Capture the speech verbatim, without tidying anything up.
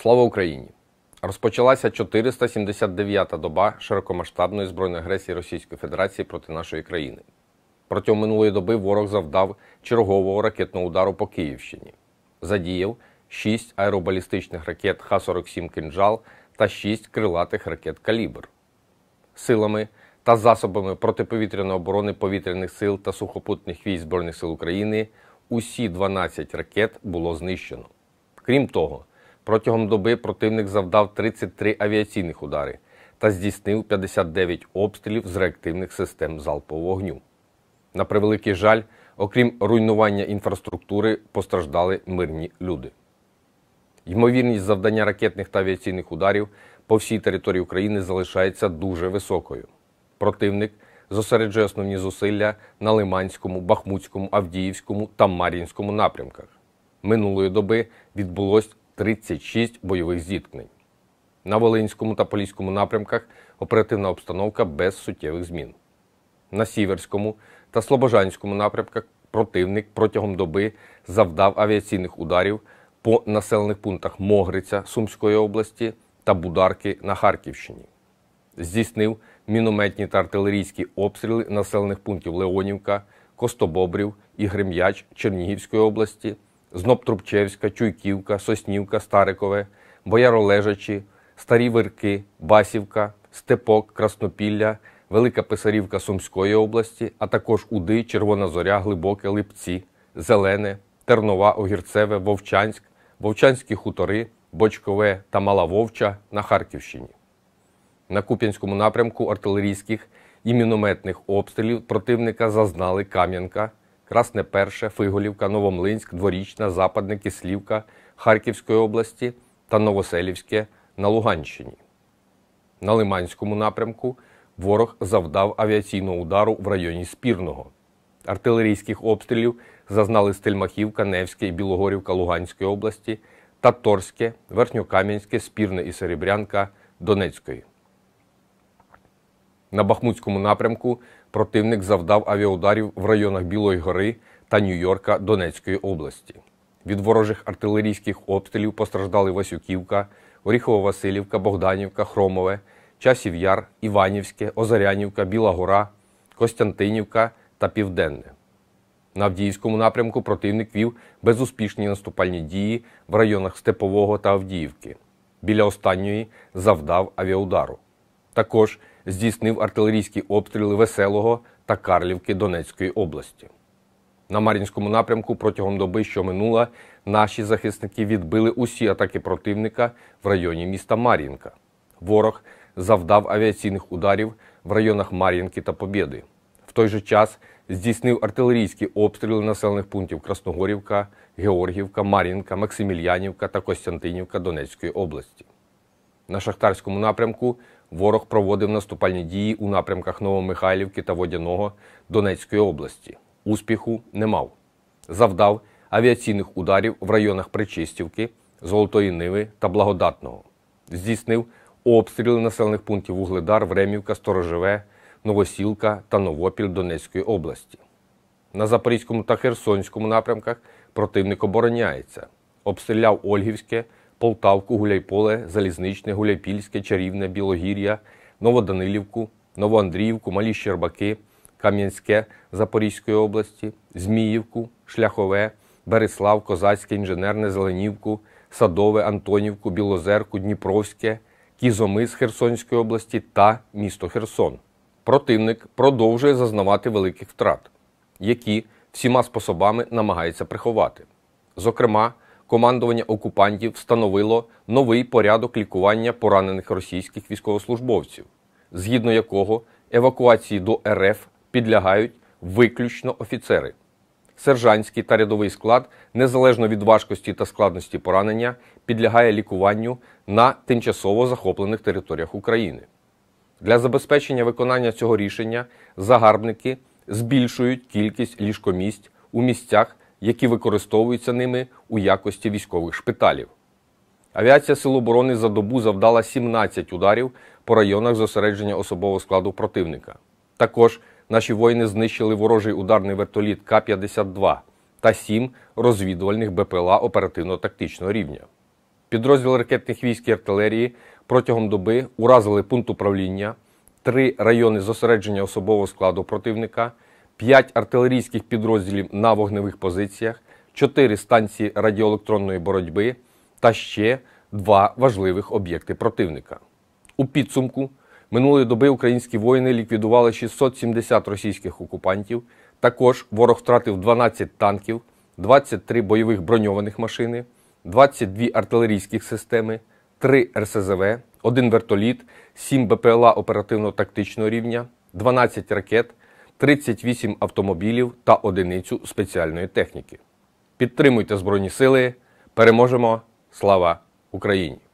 Слава Україні! Розпочалася чотириста сімдесят дев'ята доба широкомасштабної збройної агресії Російської Федерації проти нашої країни. Протягом минулої доби ворог завдав чергового ракетного удару по Київщині. Задіяв шість аеробалістичних ракет Х сорок сім «Кинжал» та шість крилатих ракет «Калібр». Силами та засобами протиповітряної оборони повітряних сил та сухопутних військ Збройних сил України усі дванадцять ракет було знищено. Крім того, протягом доби противник завдав тридцять три авіаційних удари та здійснив п'ятдесят дев'ять обстрілів з реактивних систем залпового вогню. На превеликий жаль, окрім руйнування інфраструктури, постраждали мирні люди. Ймовірність завдання ракетних та авіаційних ударів по всій території України залишається дуже високою. Противник зосереджує основні зусилля на Лиманському, Бахмутському, Авдіївському та Мар'їнському напрямках. Минулої доби відбулось тридцять шість бойових зіткнень. На Волинському та Поліському напрямках оперативна обстановка без суттєвих змін. На Сіверському та Слобожанському напрямках противник протягом доби завдав авіаційних ударів по населених пунктах Могриця Сумської області та Бударки на Харківщині. Здійснив мінометні та артилерійські обстріли населених пунктів Леонівка, Костобобрів і Грем'яч Чернігівської області, Зноб-Трубчевська, Чуйківка, Соснівка, Старикове, Бояролежачі, Старі Вирки, Басівка, Степок, Краснопілля, Велика Писарівка Сумської області, а також Уди, Червона Зоря, Глибоке, Липці, Зелене, Тернова, Огірцеве, Вовчанськ, Вовчанські хутори, Бочкове та Мала Вовча на Харківщині. На Куп'янському напрямку артилерійських і мінометних обстрілів противника зазнали Кам'янка, Красне Перше, Фиголівка, Новомлинськ, Дворічна, Западне, Кислівка Харківської області та Новоселівське на Луганщині. На Лиманському напрямку ворог завдав авіаційного удару в районі Спірного. Артилерійських обстрілів зазнали Стельмахівка, Невське і Білогорівка Луганської області та Торське, Верхньокам'янське, Спірне і Серебрянка Донецької. На Бахмутському напрямку противник завдав авіаударів в районах Білої Гори та Нью-Йорка Донецької області. Від ворожих артилерійських обстрілів постраждали Васюківка, Оріхово-Василівка, Богданівка, Хромове, Часів Яр, Іванівське, Озарянівка, Біла Гора, Костянтинівка та Південне. На Авдіївському напрямку противник вів безуспішні наступальні дії в районах Степового та Авдіївки. Біля останньої завдав авіаудару. Також здійснив артилерійські обстріли Веселого та Карлівки Донецької області. На Мар'їнському напрямку протягом доби, що минула, наші захисники відбили усі атаки противника в районі міста Мар'їнка. Ворог завдав авіаційних ударів в районах Мар'їнки та Побєди. В той же час здійснив артилерійські обстріли населених пунктів Красногорівка, Георгіївка, Мар'їнка, Максимільянівка та Костянтинівка Донецької області. На Шахтарському напрямку ворог проводив наступальні дії у напрямках Новомихайлівки та Водяного Донецької області. Успіху не мав. Завдав авіаційних ударів в районах Причистівки, Золотої Ниви та Благодатного. Здійснив обстріли населених пунктів Вугледар, Времівка, Сторожеве, Новосілка та Новопіль Донецької області. На Запорізькому та Херсонському напрямках противник обороняється. Обстріляв Ольгівське, Полтавку, Гуляйполе, Залізничне, Гуляйпільське, Чарівне, Білогір'я, Новоданилівку, Новоандріївку, Малі Щербаки, Кам'янське Запорізької області, Зміївку, Шляхове, Берислав, Козацьке, Інженерне, Зеленівку, Садове, Антонівку, Білозерку, Дніпровське, Кізомис Херсонської області та місто Херсон. Противник продовжує зазнавати великих втрат, які всіма способами намагається приховати. Зокрема, командування окупантів встановило новий порядок лікування поранених російських військовослужбовців, згідно якого евакуації до ер еф підлягають виключно офіцери. Сержантський та рядовий склад, незалежно від важкості та складності поранення, підлягає лікуванню на тимчасово захоплених територіях України. Для забезпечення виконання цього рішення загарбники збільшують кількість ліжкомісць у місцях, які використовуються ними у якості військових шпиталів. Авіація Сил оборони за добу завдала сімнадцять ударів по районах зосередження особового складу противника. Також наші воїни знищили ворожий ударний вертоліт Ка п'ятдесят два та сім розвідувальних Бе Пе Ел А оперативно-тактичного рівня. підрозділи ракетних військ і артилерії протягом доби уразили пункт управління, три райони зосередження особового складу противника, п'ять артилерійських підрозділів на вогневих позиціях, чотири станції радіоелектронної боротьби та ще два важливих об'єкти противника. У підсумку минулої доби українські воїни ліквідували шістсот сімдесят російських окупантів, також ворог втратив дванадцять танків, двадцять три бойових броньованих машини, двадцять дві артилерійських системи, три ер ес зе ве, один вертоліт, сім бе пе ел а оперативно-тактичного рівня, дванадцять ракет, тридцять вісім автомобілів та одиницю спеціальної техніки. Підтримуйте Збройні Сили, переможемо! Слава Україні!